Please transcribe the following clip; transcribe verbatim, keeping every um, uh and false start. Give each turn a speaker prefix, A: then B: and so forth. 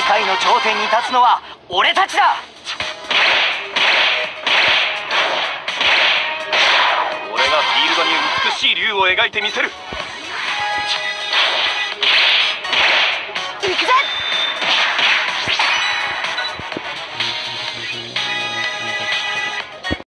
A: 界の頂点に立つのは俺たちだ。
B: 俺がフィールドに美しい竜を描いてみせる。